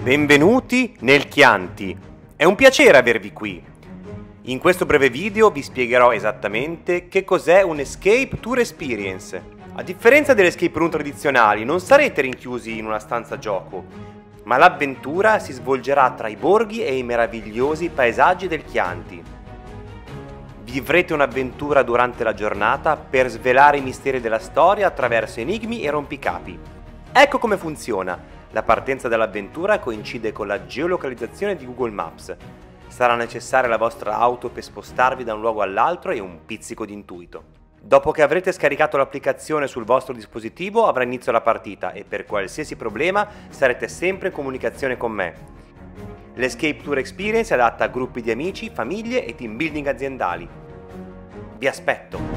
Benvenuti nel Chianti, è un piacere avervi qui. In questo breve video vi spiegherò esattamente che cos'è un Escape Tour Experience. A differenza delle escape room tradizionali non sarete rinchiusi in una stanza gioco, ma l'avventura si svolgerà tra i borghi e i meravigliosi paesaggi del Chianti. Vivrete un'avventura durante la giornata per svelare i misteri della storia attraverso enigmi e rompicapi. Ecco come funziona. La partenza dell'avventura coincide con la geolocalizzazione di Google Maps. Sarà necessaria la vostra auto per spostarvi da un luogo all'altro e un pizzico di intuito. Dopo che avrete scaricato l'applicazione sul vostro dispositivo avrà inizio la partita e per qualsiasi problema sarete sempre in comunicazione con me. L'Escape Tour Experience è adatta a gruppi di amici, famiglie e team building aziendali. Vi aspetto!